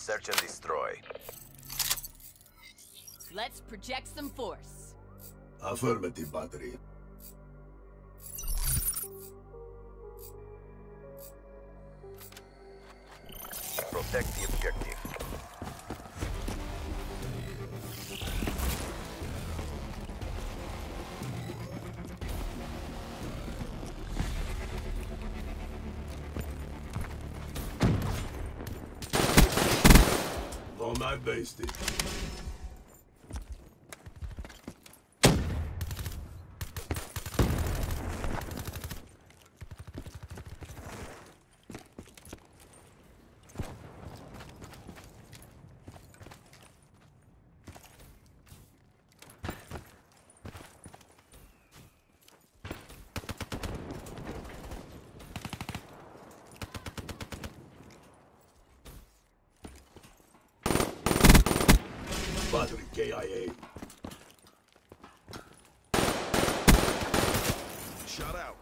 Search and destroy. Let's project some force. Affirmative, battery. Protect the objective. Nomad based. Battery KIA. Shut out.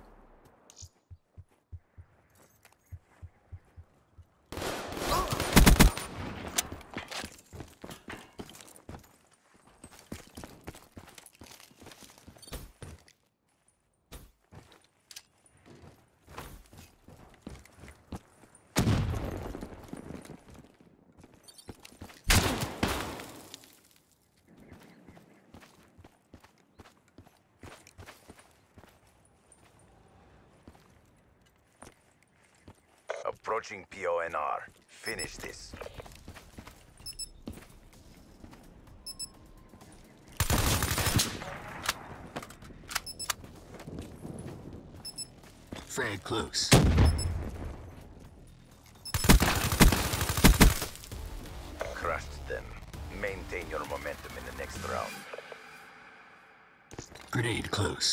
Approaching PONR. Finish this. Frag close. Crushed them. Maintain your momentum in the next round. Grenade close.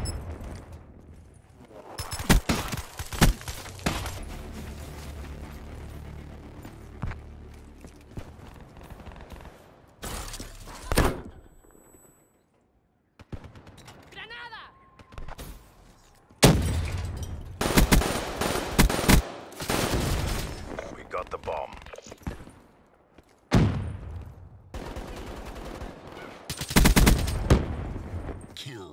We got the bomb. Kill.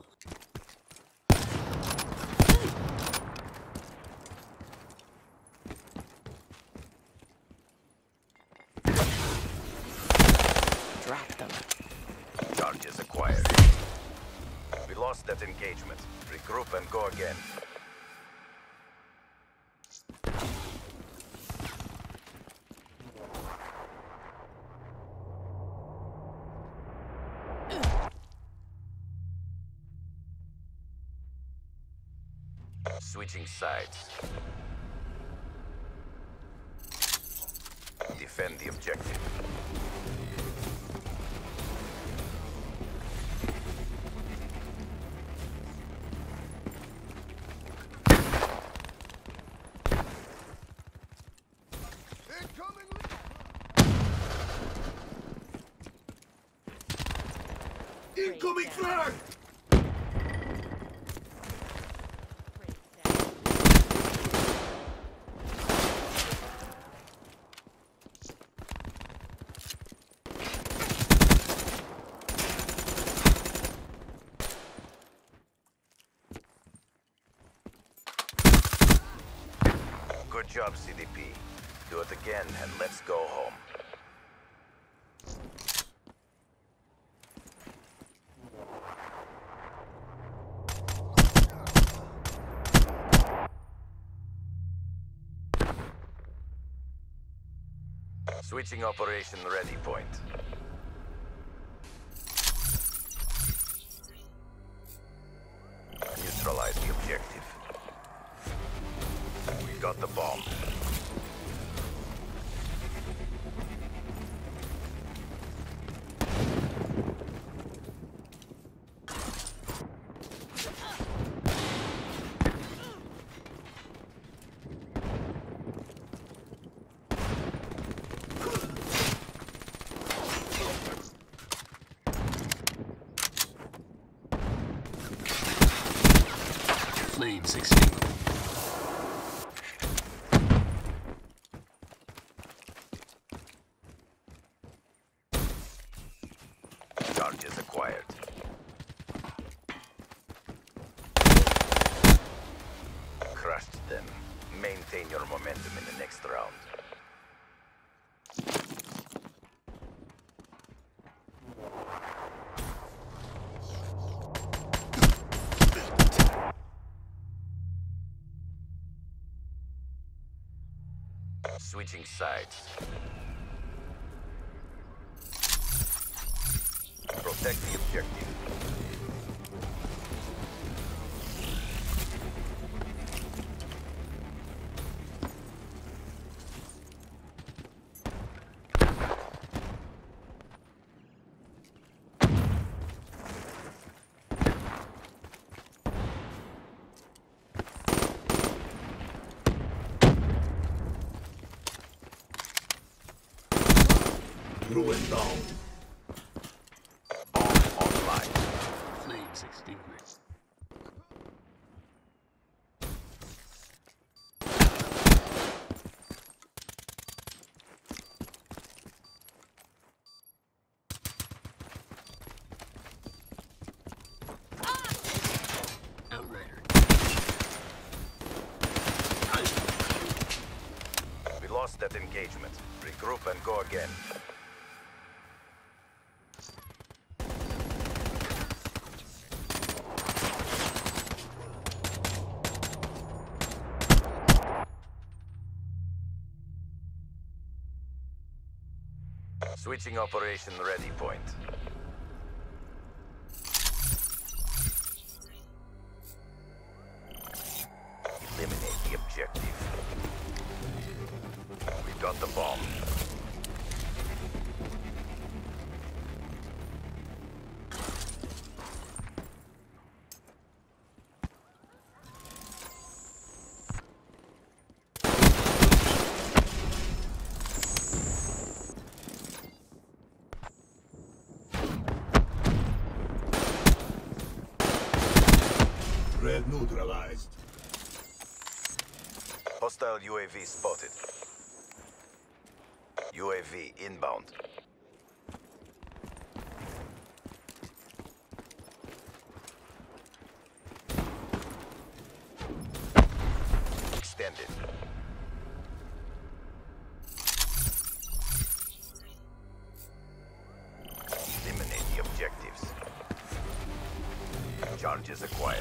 Drop them. Charges acquired. We lost that engagement. Regroup and go again. Switching sides. Defend the objective. Incoming frag! Good job, CDP. Do it again and let's go home. Switching operation ready point. Neutralize the objective. We got the bomb. Flames extinguished. maintain your momentum in the next round. Switching sides. Protect the objective. Ruin down. Bomb online. Flames extinguished. Outrider. We lost that engagement. Regroup and go again. Switching operation ready point. Eliminate the objective. We got the bomb. Red neutralized. Hostile UAV spotted. UAV inbound. Extended. Eliminate the objectives. Charges acquired.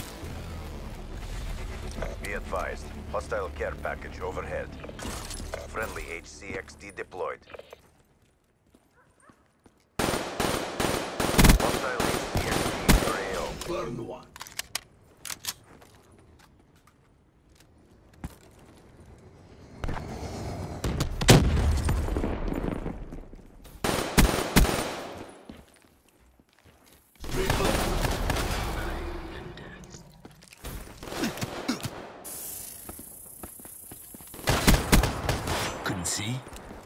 Be advised, hostile care package overhead. Friendly HCXD deployed. Hostile HCXD for AO. Burn one. Couldn't see.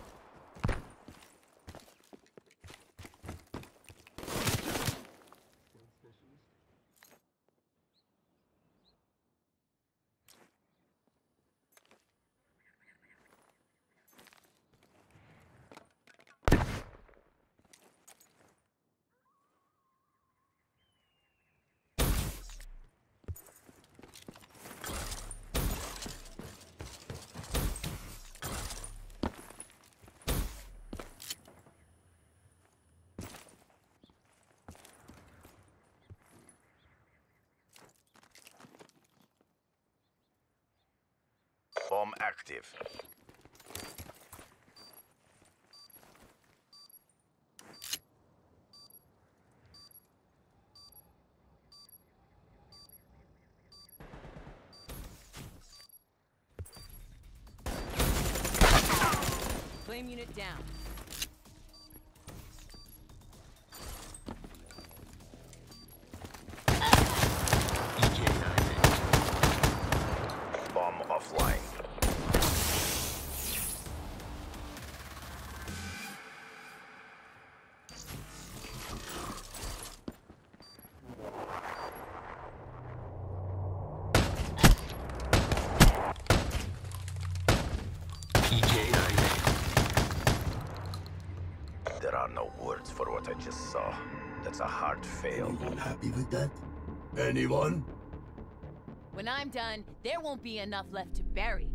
Bomb active. Flame unit down. Bomb offline. There are no words for what I just saw. That's a hard fail. Anyone happy with that? Anyone? When I'm done, there won't be enough left to bury.